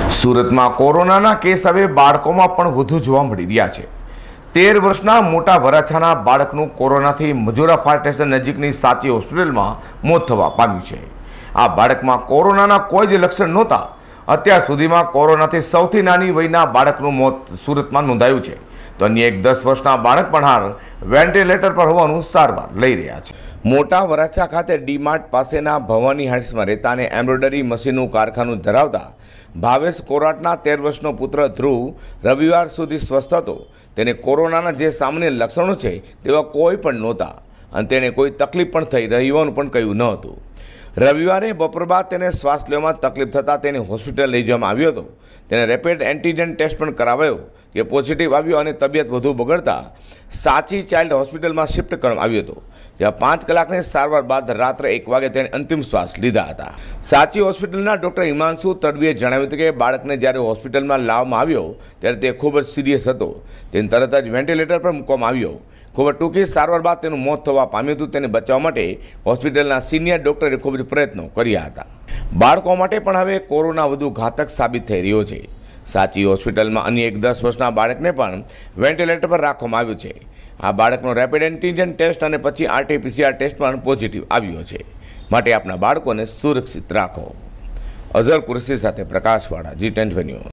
સુરતમાં કોરોનાના કેસ હવે બાળકોમાં પણ વધુ જોવા મળી રહ્યા છે। 13 વર્ષના મોટા વરાછાના બાળકનું કોરોનાથી મજૂરા ફાયર સ્ટેશન નજીકની સાચી હોસ્પિટલમાં મોત થવા પામ્યું છે। આ બાળકમાં કોરોનાના કોઈ જ લક્ષણ નહોતા। અત્યાર સુધીમાં કોરોનાથી સૌથી નાની વયના બાળકનું મોત સુરતમાં નોંધાયું છે, તો અન્ય એક 10 વર્ષના બાળક પણ હાલ વેન્ટિલેટર પર હોવાનું સારવાર લઈ રહ્યા છે। મોટા વરાછા ખાતે ડીમાર્ટ પાસેના ભવાની હાઇટ્સમાં રહેતા અને એમ્બ્રોઇડરી મશીનનું કારખાનું ધરાવતા ભાવેશ કોરાટના 13 વર્ષનો પુત્ર ધ્રુવ રવિવાર સુધી સ્વસ્થ હતો। તેને કોરોનાના જે સામાન્ય લક્ષણો છે તેવા કોઈ પણ નહોતા અને તેને કોઈ તકલીફ પણ થઈ રહી હોવાનું પણ કહ્યું ન હતું। રવિવારે બપોર બાદ તેને શ્વાસ લેવામાં તકલીફ થતાં તેને હોસ્પિટલ લઈ જવામાં આવ્યો હતો। તેને રેપિડ એન્ટીજન ટેસ્ટ પણ કરાવાયો, જે પોઝિટિવ આવ્યો અને તબિયત વધુ બગડતા સાચી ચાઇલ્ડ હોસ્પિટલમાં શિફ્ટ કરવામાં આવ્યો હતો, જ્યાં 5 કલાકની સારવાર બાદ રાત્રે 1 વાગે તેણે અંતિમ શ્વાસ લીધા હતા। સાચી હોસ્પિટલના ડૉક્ટર હિમાંશુ તડવીએ જણાવ્યું હતું કે બાળકને જ્યારે હોસ્પિટલમાં લાવવામાં આવ્યો ત્યારે તે ખૂબ જ સિરિયસ હતો। તેને તરત જ વેન્ટિલેટર પર મૂકવામાં આવ્યો। ખૂબ જ ટૂંકી સારવાર બાદ તેનું મોત થવા પામ્યું હતું। તેને બચાવવા માટે હોસ્પિટલના સિનિયર ડૉક્ટરે ખૂબ જ પ્રયત્નો કર્યા હતા। બાળકો માટે પણ હવે કોરોના વધુ ઘાતક સાબિત થઈ રહ્યો છે। સાચી હોસ્પિટલમાં અન્ય એક 10 વર્ષના બાળકને પણ વેન્ટિલેટર પર રાખવામાં આવ્યું છે। આ બાળકનો રેપિડ એન્ટીજન ટેસ્ટ અને પછી RT-PCR ટેસ્ટ પણ પોઝિટિવ આવ્યો છે, માટે આપના બાળકોને સુરક્ષિત રાખો। અઝર કુરેશી સાથે પ્રકાશવાળા, G10 ન્યૂઝ।